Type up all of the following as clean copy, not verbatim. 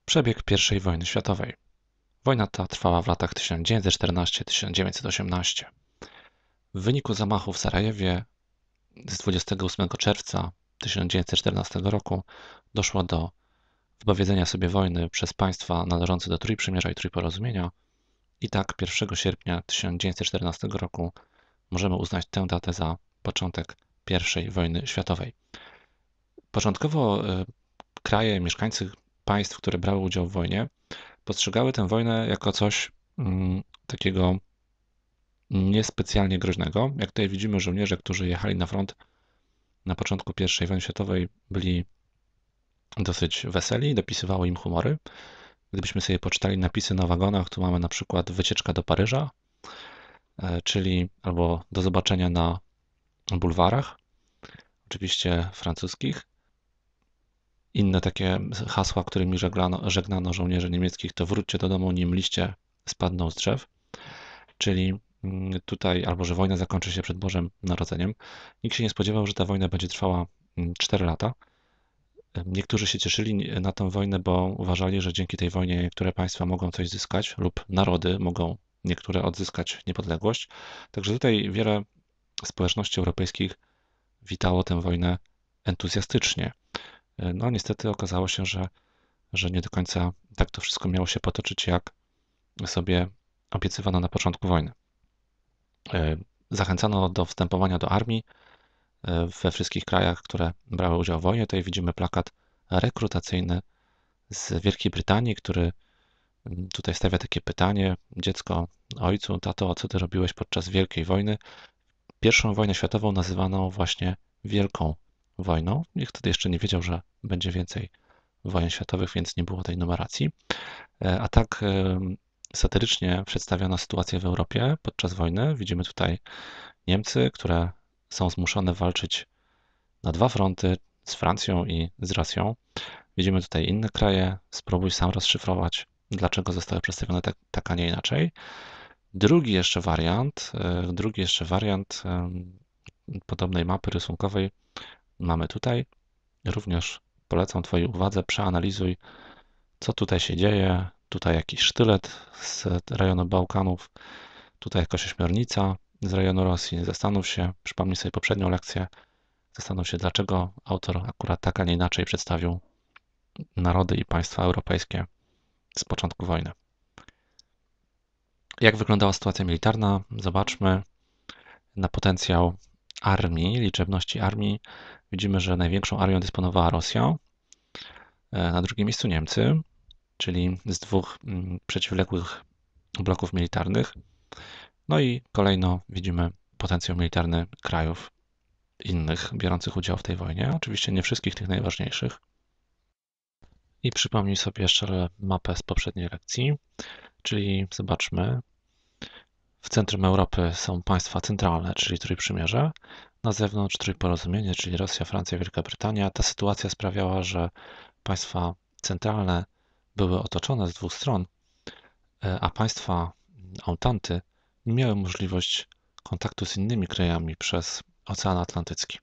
Przebieg I wojny światowej. Wojna ta trwała w latach 1914–1918. W wyniku zamachu w Sarajewie z 28 czerwca 1914 roku doszło do wypowiedzenia sobie wojny przez państwa należące do Trójprzymierza i Trójporozumienia i tak 1 sierpnia 1914 roku możemy uznać tę datę za początek I wojny światowej. Początkowo kraje, mieszkańcy państw, które brały udział w wojnie, postrzegały tę wojnę jako coś takiego niespecjalnie groźnego. Jak tutaj widzimy, żołnierze, którzy jechali na front na początku I wojny światowej, byli dosyć weseli, dopisywało im humory. Gdybyśmy sobie poczytali napisy na wagonach, tu mamy na przykład wycieczka do Paryża, czyli albo do zobaczenia na bulwarach, oczywiście francuskich. Inne takie hasła, którymi żegnano żołnierzy niemieckich, to wróćcie do domu, nim liście spadną z drzew, czyli tutaj, albo że wojna zakończy się przed Bożym Narodzeniem. Nikt się nie spodziewał, że ta wojna będzie trwała 4 lata. Niektórzy się cieszyli na tę wojnę, bo uważali, że dzięki tej wojnie niektóre państwa mogą coś zyskać lub narody mogą niektóre odzyskać niepodległość. Także tutaj wiele społeczności europejskich witało tę wojnę entuzjastycznie. No niestety okazało się, że nie do końca tak to wszystko miało się potoczyć, jak sobie obiecywano na początku wojny. Zachęcano do wstępowania do armii we wszystkich krajach, które brały udział w wojnie. Tutaj widzimy plakat rekrutacyjny z Wielkiej Brytanii, który tutaj stawia takie pytanie: dziecko, ojcu, tato, co ty robiłeś podczas Wielkiej Wojny? Pierwszą wojnę światową nazywano właśnie Wielką Wojną. Nikt wtedy jeszcze nie wiedział, że będzie więcej wojen światowych, więc nie było tej numeracji. A tak satyrycznie przedstawiono sytuację w Europie podczas wojny. Widzimy tutaj Niemcy, które są zmuszone walczyć na 2 fronty, z Francją i z Rosją. Widzimy tutaj inne kraje. Spróbuj sam rozszyfrować, dlaczego zostały przedstawione tak, a nie inaczej. Drugi jeszcze wariant podobnej mapy rysunkowej mamy tutaj. Również polecam Twojej uwadze, przeanalizuj, co tutaj się dzieje. Tutaj jakiś sztylet z rejonu Bałkanów, tutaj jakaś ośmiornica z rejonu Rosji. Zastanów się, przypomnij sobie poprzednią lekcję, zastanów się, dlaczego autor akurat tak, a nie inaczej przedstawił narody i państwa europejskie z początku wojny. Jak wyglądała sytuacja militarna? Zobaczmy na potencjał armii, liczebności armii. Widzimy, że największą armią dysponowała Rosja, na drugim miejscu Niemcy, czyli z 2 przeciwległych bloków militarnych. No i kolejno widzimy potencjał militarny krajów innych biorących udział w tej wojnie. Oczywiście nie wszystkich tych najważniejszych. I przypomnij sobie jeszcze mapę z poprzedniej lekcji, czyli zobaczmy, w centrum Europy są państwa centralne, czyli Trójprzymierze, na zewnątrz Trójporozumienie, czyli Rosja, Francja, Wielka Brytania. Ta sytuacja sprawiała, że państwa centralne były otoczone z 2 stron, a państwa Ententy nie miały możliwość kontaktu z innymi krajami przez Ocean Atlantycki.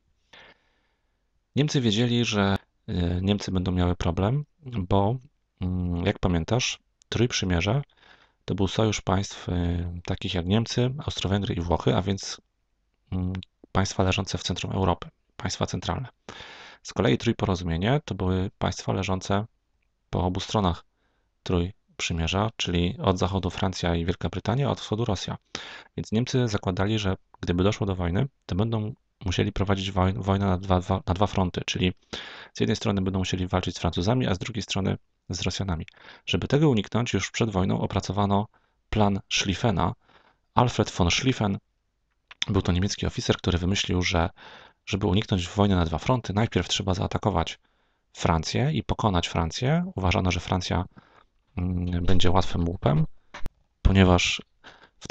Niemcy wiedzieli, że Niemcy będą miały problem, bo jak pamiętasz, Trójprzymierze to był sojusz państw takich jak Niemcy, Austro-Węgry i Włochy, a więc państwa leżące w centrum Europy, państwa centralne. Z kolei Trójporozumienie to były państwa leżące po obu stronach Trójprzymierza, czyli od zachodu Francja i Wielka Brytania, a od wschodu Rosja. Więc Niemcy zakładali, że gdyby doszło do wojny, to będą musieli prowadzić wojnę na 2 fronty, czyli z jednej strony będą musieli walczyć z Francuzami, a z drugiej strony z Rosjanami. Żeby tego uniknąć, już przed wojną opracowano plan Schlieffena. Alfred von Schlieffen był to niemiecki oficer, który wymyślił, że żeby uniknąć wojny na 2 fronty, najpierw trzeba zaatakować Francję i pokonać Francję. Uważano, że Francja będzie łatwym łupem, ponieważ w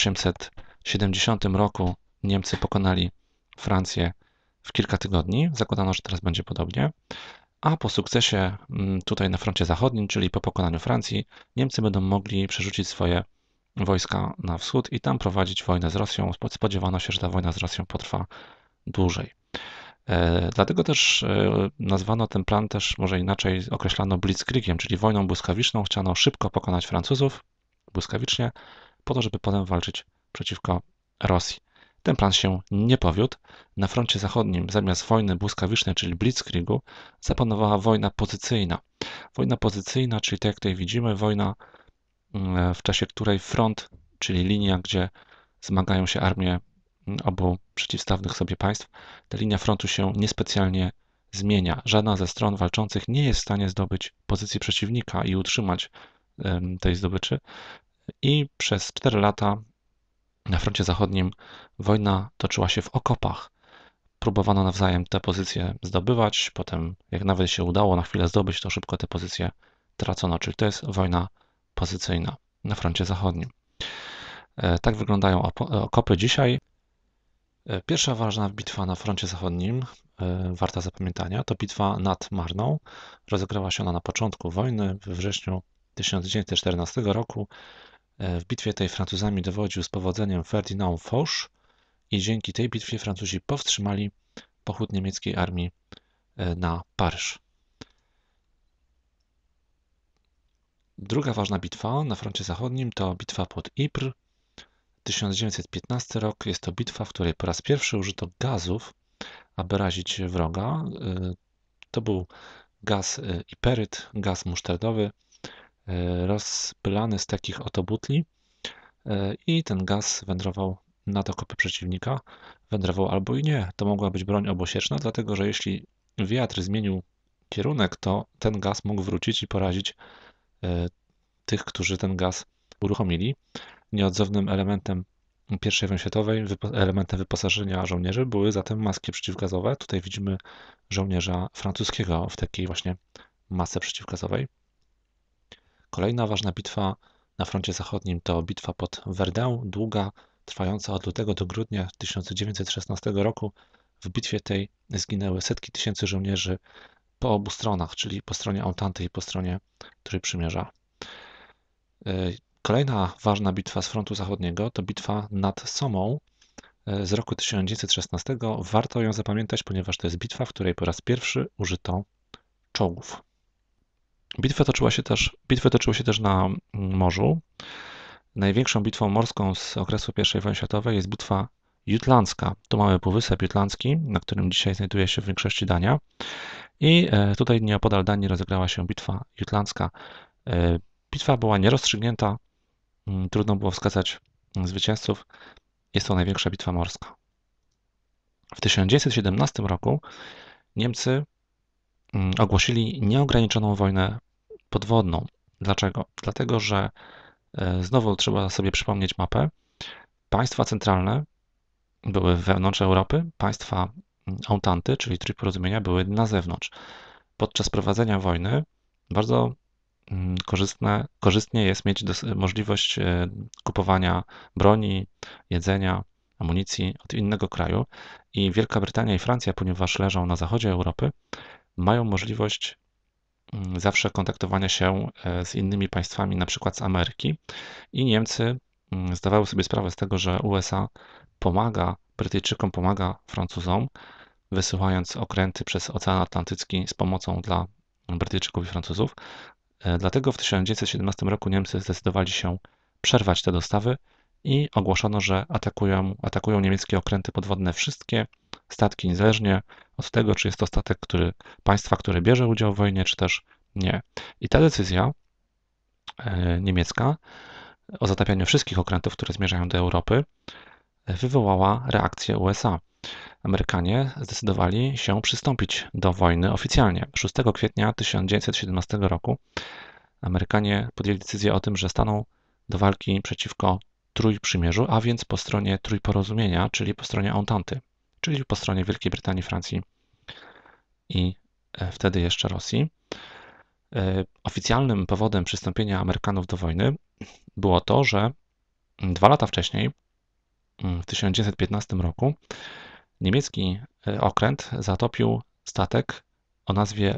1870 roku Niemcy pokonali Francję w kilka tygodni. Zakładano, że teraz będzie podobnie. A po sukcesie tutaj na froncie zachodnim, czyli po pokonaniu Francji, Niemcy będą mogli przerzucić swoje wojska na wschód i tam prowadzić wojnę z Rosją. Spodziewano się, że ta wojna z Rosją potrwa dłużej. Dlatego też nazwano ten plan też może inaczej określano blitzkriegiem, czyli wojną błyskawiczną. Chciano szybko pokonać Francuzów, błyskawicznie, po to, żeby potem walczyć przeciwko Rosji. Ten plan się nie powiódł. Na froncie zachodnim zamiast wojny błyskawicznej, czyli blitzkriegu, zapanowała wojna pozycyjna. Wojna pozycyjna, czyli tak jak tutaj widzimy, wojna, w czasie której front, czyli linia, gdzie zmagają się armie obu przeciwstawnych sobie państw, ta linia frontu się niespecjalnie zmienia. Żadna ze stron walczących nie jest w stanie zdobyć pozycji przeciwnika i utrzymać tej zdobyczy. I przez 4 lata na froncie zachodnim wojna toczyła się w okopach. Próbowano nawzajem te pozycje zdobywać, potem jak nawet się udało na chwilę zdobyć, to szybko te pozycje tracono, czyli to jest wojna pozycyjna na froncie zachodnim. Tak wyglądają okopy dzisiaj. Pierwsza ważna bitwa na froncie zachodnim, warta zapamiętania, to bitwa nad Marną. Rozegrała się ona na początku wojny, we wrześniu 1914 roku. W bitwie tej Francuzami dowodził z powodzeniem Ferdinand Foch i dzięki tej bitwie Francuzi powstrzymali pochód niemieckiej armii na Paryż. Druga ważna bitwa na froncie zachodnim to bitwa pod Ypres. 1915 rok jest to bitwa, w której po raz pierwszy użyto gazów, aby razić wroga. To był gaz iperyt, gaz musztardowy, rozpylany z takich oto butli i ten gaz wędrował nad okopy przeciwnika. Wędrował albo i nie. To mogła być broń obosieczna, dlatego że jeśli wiatr zmienił kierunek, to ten gaz mógł wrócić i porazić tych, którzy ten gaz uruchomili. Nieodzownym elementem I wojny światowej, elementem wyposażenia żołnierzy były zatem maski przeciwgazowe. Tutaj widzimy żołnierza francuskiego w takiej właśnie masce przeciwgazowej. Kolejna ważna bitwa na froncie zachodnim to bitwa pod Verdun, długa, trwająca od lutego do grudnia 1916 roku. W bitwie tej zginęły setki tysięcy żołnierzy po obu stronach, czyli po stronie Entente i po stronie Trójprzymierza. Kolejna ważna bitwa z frontu zachodniego to bitwa nad Somą z roku 1916. Warto ją zapamiętać, ponieważ to jest bitwa, w której po raz pierwszy użyto czołgów. Bitwy toczyły się też na morzu. Największą bitwą morską z okresu I wojny światowej jest bitwa jutlandzka. Tu mamy Półwysep Jutlandzki, na którym dzisiaj znajduje się w większości Dania. I tutaj nieopodal Danii rozegrała się bitwa jutlandzka. Bitwa była nierozstrzygnięta, trudno było wskazać zwycięzców. Jest to największa bitwa morska. W 1917 roku Niemcy ogłosili nieograniczoną wojnę podwodną. Dlaczego? Dlatego, że znowu trzeba sobie przypomnieć mapę. Państwa centralne były wewnątrz Europy, państwa Ententy, czyli Trójporozumienia, były na zewnątrz. Podczas prowadzenia wojny bardzo korzystnie jest mieć możliwość kupowania broni, jedzenia, amunicji od innego kraju i Wielka Brytania i Francja, ponieważ leżą na zachodzie Europy, mają możliwość zawsze kontaktowania się z innymi państwami, na przykład z Ameryki i Niemcy zdawały sobie sprawę z tego, że USA pomaga Brytyjczykom, pomaga Francuzom, wysyłając okręty przez Ocean Atlantycki z pomocą dla Brytyjczyków i Francuzów. Dlatego w 1917 roku Niemcy zdecydowali się przerwać te dostawy i ogłoszono, że atakują niemieckie okręty podwodne wszystkie statki, niezależnie od tego, czy jest to statek państwa, które bierze udział w wojnie, czy też nie. I ta decyzja niemiecka o zatapianiu wszystkich okrętów, które zmierzają do Europy, wywołała reakcję USA. Amerykanie zdecydowali się przystąpić do wojny oficjalnie. 6 kwietnia 1917 roku Amerykanie podjęli decyzję o tym, że staną do walki przeciwko Trójprzymierzu, a więc po stronie Trójporozumienia, czyli po stronie Ententy, czyli po stronie Wielkiej Brytanii, Francji i wtedy jeszcze Rosji. Oficjalnym powodem przystąpienia Amerykanów do wojny było to, że 2 lata wcześniej, w 1915 roku, niemiecki okręt zatopił statek o nazwie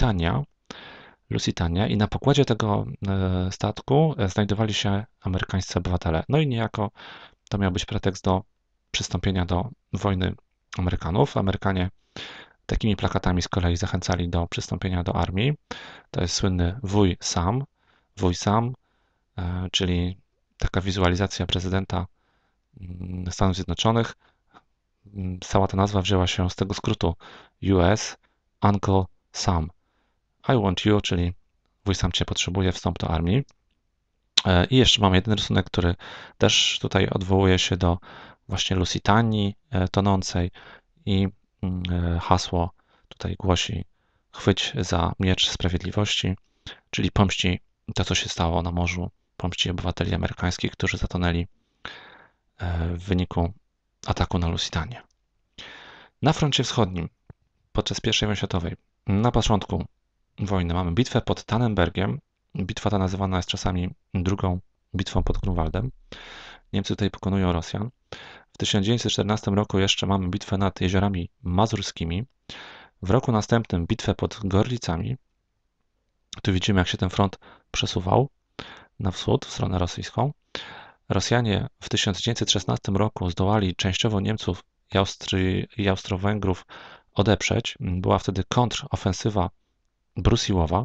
Lusitania i na pokładzie tego statku znajdowali się amerykańscy obywatele. No i niejako to miał być pretekst do przystąpienia do wojny Amerykanów. Amerykanie Takimi plakatami z kolei zachęcali do przystąpienia do armii. To jest słynny wuj Sam, czyli taka wizualizacja prezydenta Stanów Zjednoczonych. Cała ta nazwa wzięła się z tego skrótu US Uncle Sam. I want you, czyli wuj Sam cię potrzebuje, wstąp do armii. I jeszcze mamy jeden rysunek, który też tutaj odwołuje się do właśnie Lusitanii tonącej i hasło tutaj głosi: chwyć za miecz sprawiedliwości, czyli pomści to, co się stało na morzu, pomści obywateli amerykańskich, którzy zatonęli w wyniku ataku na Lusitanię. Na froncie wschodnim podczas I wojny światowej, na początku wojny, mamy bitwę pod Tannenbergiem. Bitwa ta nazywana jest czasami drugą bitwą pod Grunwaldem. Niemcy tutaj pokonują Rosjan. W 1914 roku jeszcze mamy bitwę nad Jeziorami Mazurskimi. W roku następnym bitwę pod Gorlicami. Tu widzimy, jak się ten front przesuwał na wschód, w stronę rosyjską. Rosjanie w 1916 roku zdołali częściowo Niemców i Austro-Węgrów odeprzeć. Była wtedy kontrofensywa Brusiłowa.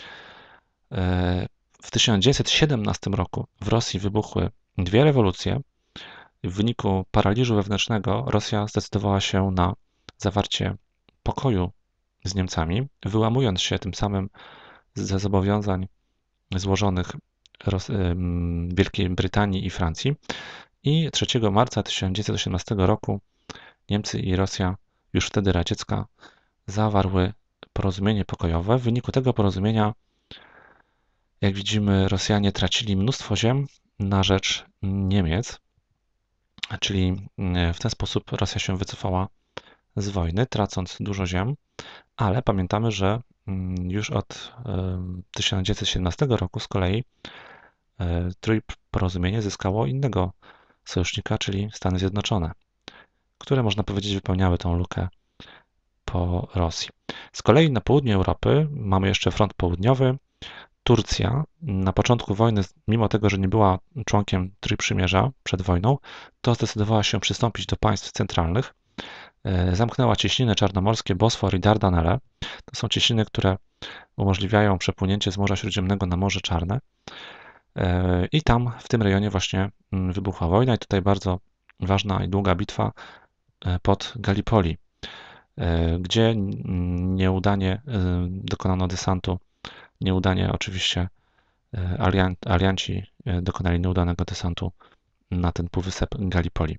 W 1917 roku w Rosji wybuchły dwie rewolucje. W wyniku paraliżu wewnętrznego Rosja zdecydowała się na zawarcie pokoju z Niemcami, wyłamując się tym samym ze zobowiązań złożonych Wielkiej Brytanii i Francji. I 3 marca 1918 roku Niemcy i Rosja, już wtedy radziecka, zawarły porozumienie pokojowe. W wyniku tego porozumienia, jak widzimy, Rosjanie tracili mnóstwo ziem na rzecz Niemiec, czyli w ten sposób Rosja się wycofała z wojny, tracąc dużo ziem, ale pamiętamy, że już od 1917 roku z kolei trójporozumienie zyskało innego sojusznika, czyli Stany Zjednoczone, które można powiedzieć wypełniały tą lukę po Rosji. Z kolei na południu Europy mamy jeszcze front południowy. Turcja na początku wojny, mimo tego, że nie była członkiem Trójprzymierza przed wojną, to zdecydowała się przystąpić do państw centralnych. Zamknęła cieśniny czarnomorskie Bosfor i Dardanelle. To są cieśniny, które umożliwiają przepłynięcie z Morza Śródziemnego na Morze Czarne. I tam, w tym rejonie właśnie wybuchła wojna i tutaj bardzo ważna i długa bitwa pod Gallipoli, gdzie nieudanie dokonano desantu. Nieudanie oczywiście alianci dokonali nieudanego desantu na ten półwysep Gallipoli.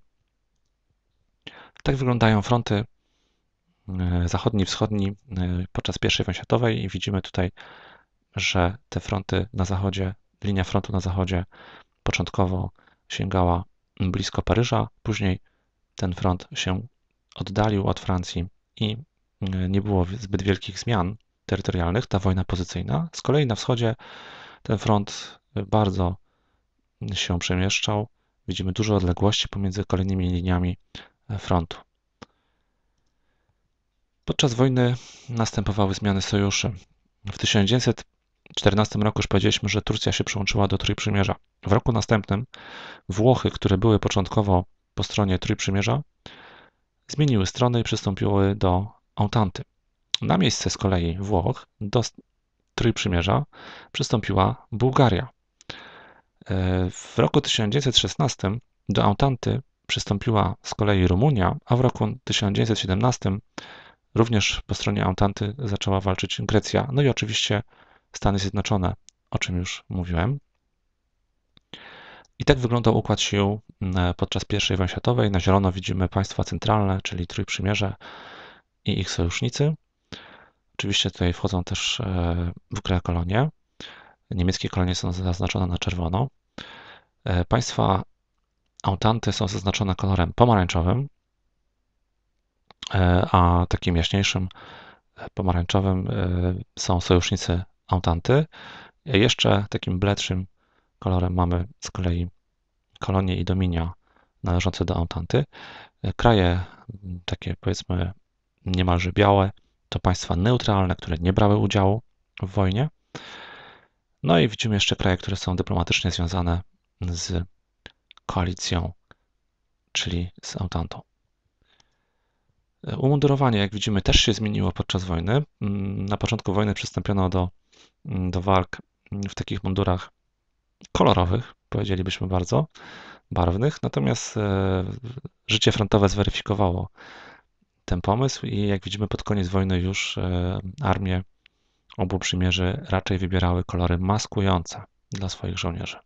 Tak wyglądają fronty zachodni i wschodni podczas I wojny światowej i widzimy tutaj, że te fronty na zachodzie, linia frontu na zachodzie początkowo sięgała blisko Paryża, później ten front się oddalił od Francji i nie było zbyt wielkich zmian terytorialnych, ta wojna pozycyjna. Z kolei na wschodzie ten front bardzo się przemieszczał. Widzimy duże odległości pomiędzy kolejnymi liniami frontu. Podczas wojny następowały zmiany sojuszy. W 1914 roku już powiedzieliśmy, że Turcja się przyłączyła do Trójprzymierza. W roku następnym Włochy, które były początkowo po stronie Trójprzymierza, zmieniły strony i przystąpiły do Ententy. Na miejsce z kolei Włoch do Trójprzymierza przystąpiła Bułgaria. W roku 1916 do Ententy przystąpiła z kolei Rumunia, a w roku 1917 również po stronie Ententy zaczęła walczyć Grecja, no i oczywiście Stany Zjednoczone, o czym już mówiłem. I tak wyglądał układ sił podczas I wojny światowej. Na zielono widzimy państwa centralne, czyli Trójprzymierze i ich sojusznicy. Oczywiście tutaj wchodzą też w grę kolonie. Niemieckie kolonie są zaznaczone na czerwono. Państwa Ententy są zaznaczone kolorem pomarańczowym, a takim jaśniejszym pomarańczowym są sojusznicy Ententy. Jeszcze takim bledszym kolorem mamy z kolei kolonie i dominia należące do Ententy. Kraje takie, powiedzmy, niemalże białe to państwa neutralne, które nie brały udziału w wojnie. No i widzimy jeszcze kraje, które są dyplomatycznie związane z koalicją, czyli z Ententą. Umundurowanie, jak widzimy, też się zmieniło podczas wojny. Na początku wojny przystąpiono do walk w takich mundurach kolorowych, powiedzielibyśmy bardzo barwnych, natomiast życie frontowe zweryfikowało ten pomysł i jak widzimy pod koniec wojny już armie obu przymierzy raczej wybierały kolory maskujące dla swoich żołnierzy.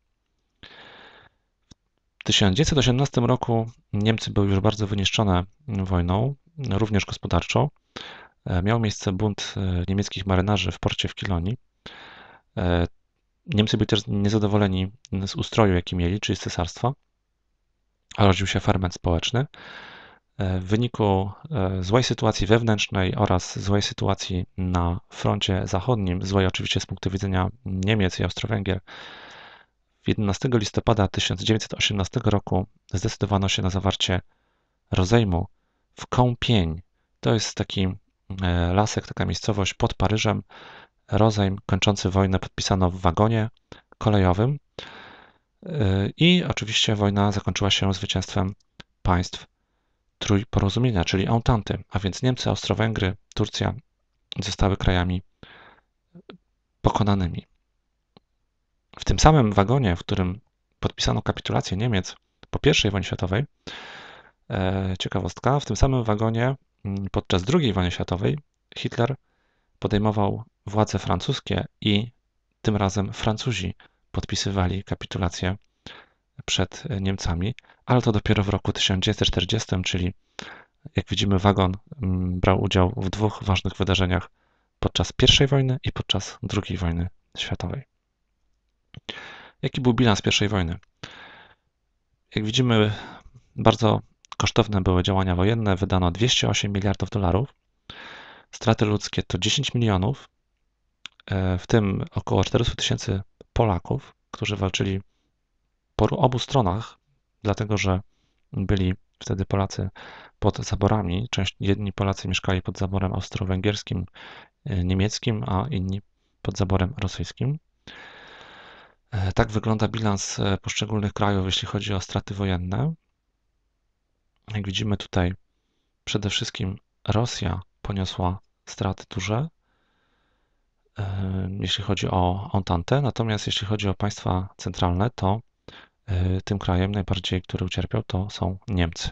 W 1918 roku Niemcy były już bardzo wyniszczone wojną, również gospodarczo. Miał miejsce bunt niemieckich marynarzy w porcie w Kilonii. Niemcy byli też niezadowoleni z ustroju, jaki mieli, czyli z cesarstwa. Rodził się ferment społeczny. W wyniku złej sytuacji wewnętrznej oraz złej sytuacji na froncie zachodnim, złej oczywiście z punktu widzenia Niemiec i Austro-Węgier, 11 listopada 1918 roku zdecydowano się na zawarcie rozejmu w Compiègne. To jest taki lasek, taka miejscowość pod Paryżem. Rozejm kończący wojnę podpisano w wagonie kolejowym i oczywiście wojna zakończyła się zwycięstwem państw Trójporozumienia, czyli Ententy, a więc Niemcy, Austro-Węgry, Turcja zostały krajami pokonanymi. W tym samym wagonie, w którym podpisano kapitulację Niemiec po I wojnie światowej, ciekawostka, w tym samym wagonie podczas II wojny światowej Hitler podejmował władze francuskie i tym razem Francuzi podpisywali kapitulację przed Niemcami, ale to dopiero w roku 1940, czyli jak widzimy, wagon brał udział w dwóch ważnych wydarzeniach podczas I wojny i podczas II wojny światowej. Jaki był bilans I wojny? Jak widzimy, bardzo kosztowne były działania wojenne, wydano 208 miliardów dolarów. Straty ludzkie to 10 milionów, w tym około 400 tysięcy Polaków, którzy walczyli po obu stronach, dlatego że byli wtedy Polacy pod zaborami. Jedni Polacy mieszkali pod zaborem austro-węgierskim, niemieckim, a inni pod zaborem rosyjskim. Tak wygląda bilans poszczególnych krajów, jeśli chodzi o straty wojenne. Jak widzimy tutaj, przede wszystkim Rosja poniosła straty duże, jeśli chodzi o Ententę, natomiast jeśli chodzi o państwa centralne, to tym krajem najbardziej, który ucierpiał, to są Niemcy.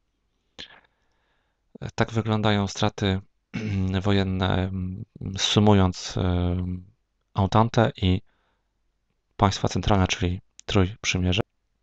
Tak wyglądają straty wojenne, sumując Ententę i państwa centralne, czyli Trójprzymierze.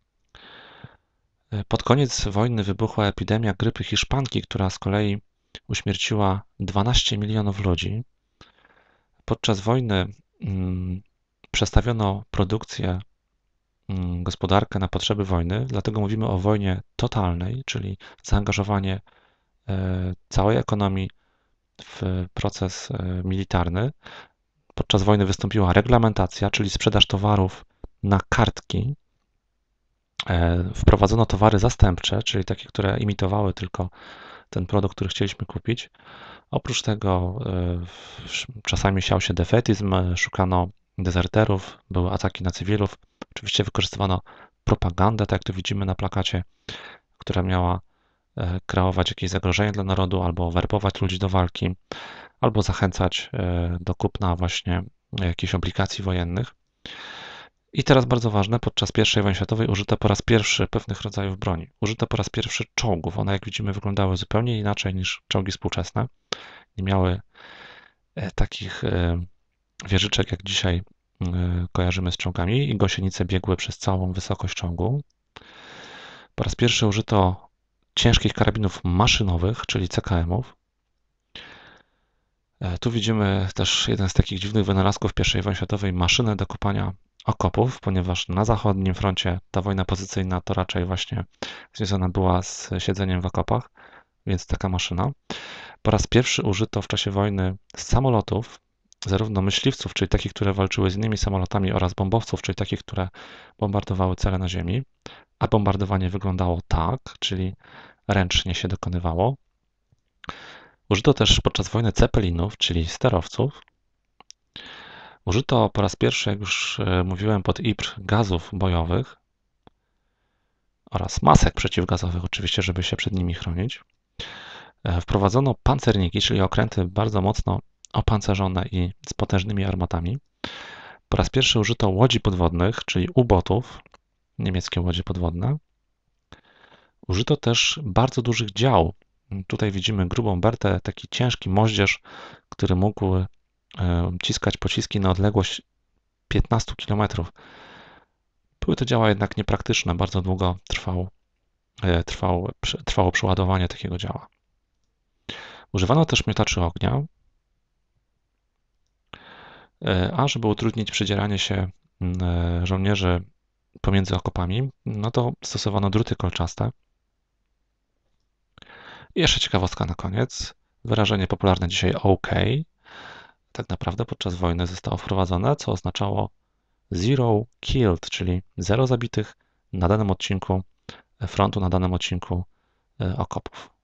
Pod koniec wojny wybuchła epidemia grypy hiszpanki, która z kolei uśmierciła 12 milionów ludzi. Podczas wojny przestawiono produkcję, gospodarkę na potrzeby wojny, dlatego mówimy o wojnie totalnej, czyli zaangażowanie całej ekonomii w proces militarny. Podczas wojny wystąpiła reglamentacja, czyli sprzedaż towarów na kartki. Wprowadzono towary zastępcze, czyli takie, które imitowały tylko ten produkt, który chcieliśmy kupić. Oprócz tego czasami siał się defetyzm, szukano dezerterów, były ataki na cywilów. Oczywiście wykorzystywano propagandę, tak jak tu widzimy na plakacie, która miała kreować jakieś zagrożenie dla narodu, albo werbować ludzi do walki, albo zachęcać do kupna właśnie jakichś obligacji wojennych. I teraz bardzo ważne, podczas I wojny światowej użyto po raz pierwszy pewnych rodzajów broni. Użyto po raz pierwszy czołgów. One, jak widzimy, wyglądały zupełnie inaczej niż czołgi współczesne. Nie miały takich wieżyczek, jak dzisiaj kojarzymy z czołgami, i gąsienice biegły przez całą wysokość czołgu. Po raz pierwszy użyto ciężkich karabinów maszynowych, czyli CKM-ów. Tu widzimy też jeden z takich dziwnych wynalazków I wojny światowej, maszynę do kopania okopów, ponieważ na zachodnim froncie ta wojna pozycyjna to raczej właśnie związana była z siedzeniem w okopach, więc taka maszyna. Po raz pierwszy użyto w czasie wojny samolotów, zarówno myśliwców, czyli takich, które walczyły z innymi samolotami, oraz bombowców, czyli takich, które bombardowały cele na ziemi. A bombardowanie wyglądało tak, czyli ręcznie się dokonywało. Użyto też podczas wojny cepelinów, czyli sterowców. Użyto po raz pierwszy, jak już mówiłem, pod Ypres gazów bojowych oraz masek przeciwgazowych, oczywiście, żeby się przed nimi chronić. Wprowadzono pancerniki, czyli okręty bardzo mocno opancerzone i z potężnymi armatami. Po raz pierwszy użyto łodzi podwodnych, czyli U-botów, niemieckie łodzie podwodne. Użyto też bardzo dużych dział. Tutaj widzimy grubą bertę, taki ciężki moździerz, który mógł ciskać pociski na odległość 15 km. Były to działa jednak niepraktyczne, bardzo długo trwało przeładowanie takiego działa. Używano też miotaczy ognia, a żeby utrudnić przedzieranie się żołnierzy pomiędzy okopami, no to stosowano druty kolczaste. I jeszcze ciekawostka na koniec. Wyrażenie popularne dzisiaj OK tak naprawdę podczas wojny zostało wprowadzone, co oznaczało zero killed, czyli zero zabitych na danym odcinku frontu, na danym odcinku okopów.